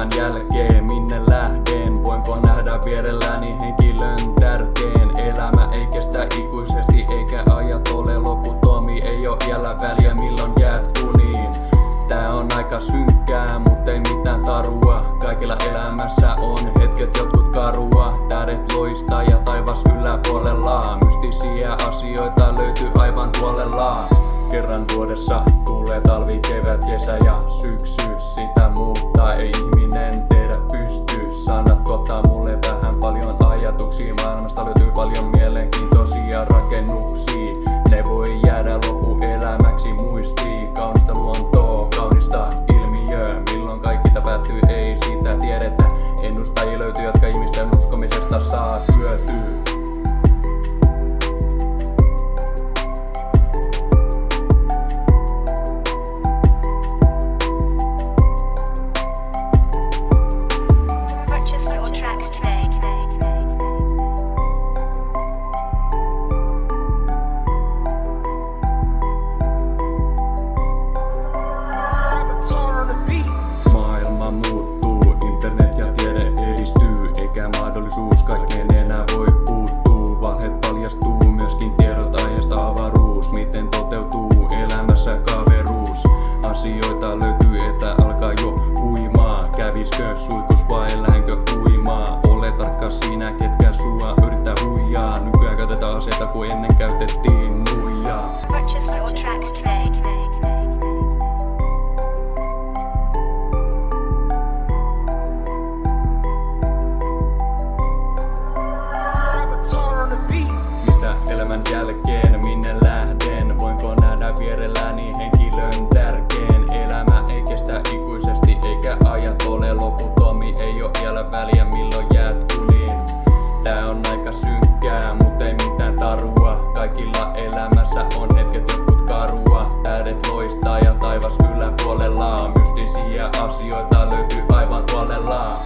elämän jälkeen, minne lähden? Voinko nähdä vierelläni henkilön tärkeen? Elämä ei kestä ikuisesti eikä ajat ole loputtomia. Ei oo iällä väliä milloin jäät uniin. Tää on aika synkkää, mut ei mitään tarua. Kaikilla elämässä on hetket jotkut karua. Tähdet loistaa ja taivas yläpuolella. Mystisiä asioita löytyy aivan huolella. Kerran vuodessa tulee talvi, kevät, kesä ja syksy. Sitä muuta ei ihminen tehdä pysty. Sanat tuottaa mulle vähän paljon ajatuksia. Maailmasta löytyy paljon mielenkiintoisia rakennuksia. Ne voi jäädä loppuelämäksi muistiin. Kaunista luontoa, kaunista ilmiöä. Milloin kaikki päättyy, ei sitä tiedetä. Ennustajia löytyy, jotka ihmisten uskomisesta saa hyötyä. Maailma muuttuu, internet ja tiede edistyy, eikä mahdollisuus kaikkeen enää voi puuttuu. Valheet paljastuu, myöskin tiedot aiheesta avaruus. Miten toteutuu elämässä kaveruus? Asioita löytyy, että alkaa jo huimaa. Käviskö suihkus vai lähdenkö uimaa? Ole tarkka siinä, ketkä sua yrittää huijaa. Nykyään käytetään aseita kuin ennen käytettiin nuijaa. Purchase your tracks today. Elämän jälkeen, minne lähden? Voinko nähdä vierelläni henkilön tärkeen? Elämä ei kestä ikuisesti eikä ajat ole loputtomia. Ei oo iällä väliä milloin jäät uniin. Tää on aika synkkää, mut ei mitään tarua. Kaikilla elämässä on hetket jotkut karua. Tähdet loistaa ja taivas yläpuolella. Mystisiä asioita löytyy aivan huolella.